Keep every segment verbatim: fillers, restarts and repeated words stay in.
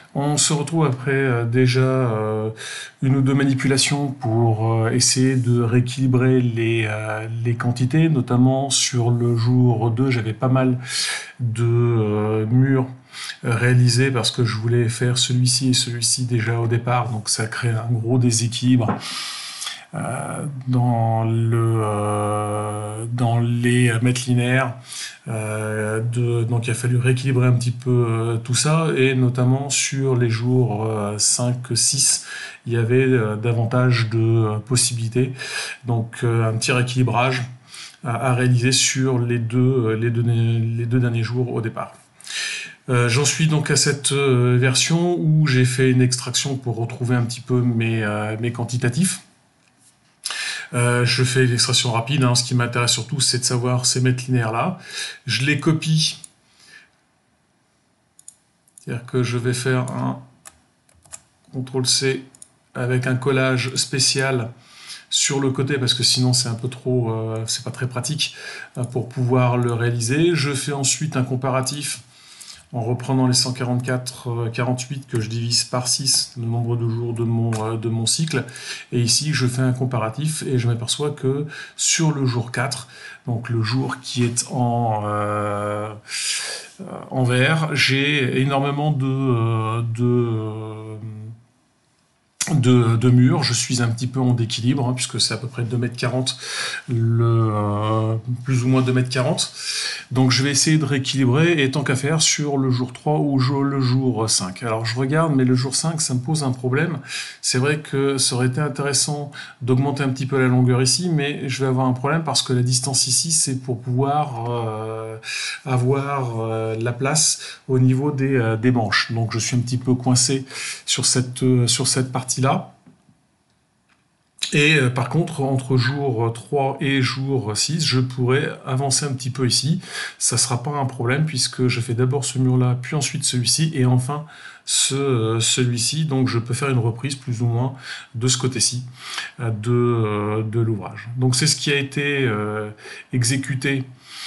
On se retrouve après euh, déjà euh, une ou deux manipulations pour euh, essayer de rééquilibrer les, euh, les quantités, notamment sur le jour deux, j'avais pas mal de euh, murs réalisés parce que je voulais faire celui-ci et celui-ci déjà au départ, donc ça crée un gros déséquilibre. Euh, dans, le, euh, dans les mètres linéaires. Euh, de, donc il a fallu rééquilibrer un petit peu euh, tout ça, et notamment sur les jours euh, cinq six, il y avait euh, davantage de euh, possibilités. Donc euh, un petit rééquilibrage à, à réaliser sur les deux, euh, les, deux, les deux derniers jours au départ. Euh, J'en suis donc à cette euh, version où j'ai fait une extraction pour retrouver un petit peu mes, euh, mes quantitatifs. Euh, je fais l'extraction rapide, hein. Ce qui m'intéresse surtout, c'est de savoir ces mètres linéaires-là. Je les copie. C'est-à-dire que je vais faire un contrôle C avec un collage spécial sur le côté, parce que sinon c'est un peu trop, euh, c'est pas très pratique euh, pour pouvoir le réaliser. Je fais ensuite un comparatif en reprenant les cent quarante-quatre quarante-huit que je divise par six, le nombre de jours de mon, de mon cycle. Et ici, je fais un comparatif et je m'aperçois que sur le jour quatre, donc le jour qui est en, euh, en vert, j'ai énormément de... de De, de murs, je suis un petit peu en déquilibre, hein, puisque c'est à peu près deux mètres quarante, le, euh, plus ou moins deux mètres quarante. Donc je vais essayer de rééquilibrer, et tant qu'à faire, sur le jour trois ou le jour cinq. Alors je regarde, mais le jour cinq, ça me pose un problème. C'est vrai que ça aurait été intéressant d'augmenter un petit peu la longueur ici, mais je vais avoir un problème parce que la distance ici, c'est pour pouvoir euh, avoir euh, la place au niveau des, euh, des manches. Donc je suis un petit peu coincé sur cette, euh, sur cette partie là. Et euh, par contre, entre jour trois et jour six, je pourrais avancer un petit peu ici. Ça ne sera pas un problème puisque je fais d'abord ce mur-là, puis ensuite celui-ci, et enfin ce, euh, celui-ci. Donc je peux faire une reprise plus ou moins de ce côté-ci euh, de, euh, de l'ouvrage. Donc c'est ce qui a été euh, exécuté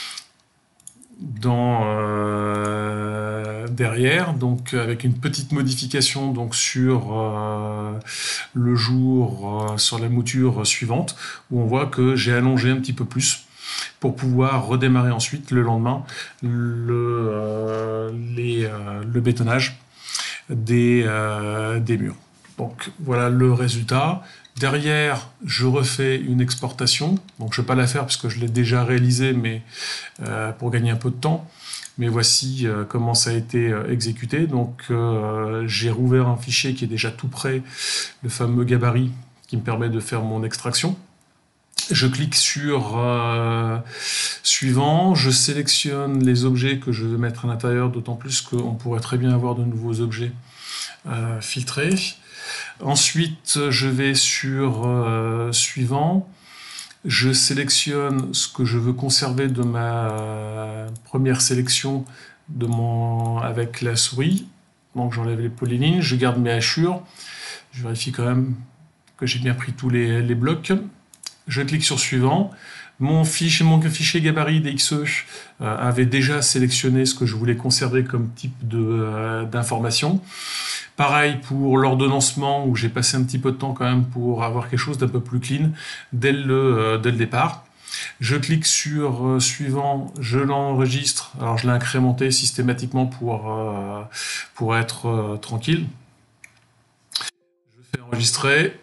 dans euh, derrière, donc avec une petite modification donc sur euh, le jour, euh, sur la mouture suivante, où on voit que j'ai allongé un petit peu plus pour pouvoir redémarrer ensuite le lendemain le, euh, les, euh, le bétonnage des, euh, des murs. Donc voilà le résultat. Derrière, je refais une exportation. Donc je ne vais pas la faire parce que je l'ai déjà réalisée, mais euh, pour gagner un peu de temps. Mais voici euh, comment ça a été euh, exécuté. Donc euh, j'ai rouvert un fichier qui est déjà tout prêt, le fameux gabarit qui me permet de faire mon extraction. Je clique sur euh, suivant, je sélectionne les objets que je veux mettre à l'intérieur, d'autant plus qu'on pourrait très bien avoir de nouveaux objets euh, filtrés. Ensuite, je vais sur euh, suivant, je sélectionne ce que je veux conserver de ma euh, première sélection de mon, avec la souris. Donc j'enlève les polylignes, je garde mes hachures, je vérifie quand même que j'ai bien pris tous les, les blocs. Je clique sur suivant. Mon fichier, mon fichier gabarit D X E euh, avait déjà sélectionné ce que je voulais conserver comme type euh, d'information. Pareil pour l'ordonnancement, où j'ai passé un petit peu de temps quand même pour avoir quelque chose d'un peu plus clean dès le, euh, dès le départ. Je clique sur euh, suivant, je l'enregistre. Alors je l'ai incrémenté systématiquement pour, euh, pour être euh, tranquille. Je fais enregistrer.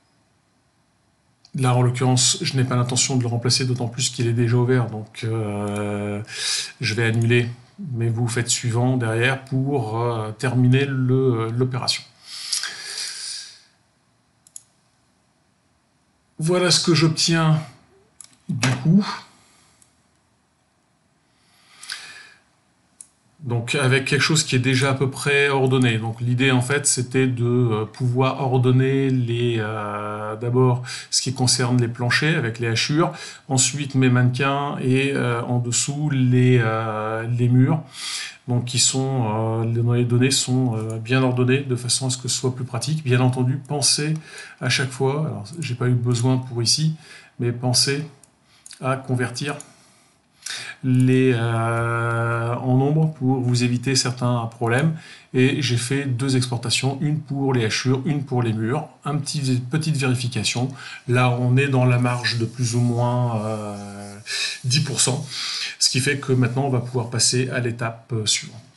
Là, en l'occurrence, je n'ai pas l'intention de le remplacer, d'autant plus qu'il est déjà ouvert, donc euh, je vais annuler, mais vous faites suivant derrière pour euh, terminer l'opération. Voilà ce que j'obtiens du coup. Donc avec quelque chose qui est déjà à peu près ordonné. Donc l'idée en fait c'était de euh, pouvoir ordonner les euh, d'abord ce qui concerne les planchers avec les hachures, ensuite mes mannequins et euh, en dessous les, euh, les murs. Donc qui sont, euh, les données sont euh, bien ordonnées de façon à ce que ce soit plus pratique. Bien entendu, pensez à chaque fois, alors j'ai pas eu besoin pour ici, mais pensez à convertir les, euh, en nombre pour vous éviter certains problèmes. Et j'ai fait deux exportations, une pour les hachures, une pour les murs, un petit, petite vérification. Là, on est dans la marge de plus ou moins euh, dix pour cent, ce qui fait que maintenant, on va pouvoir passer à l'étape suivante.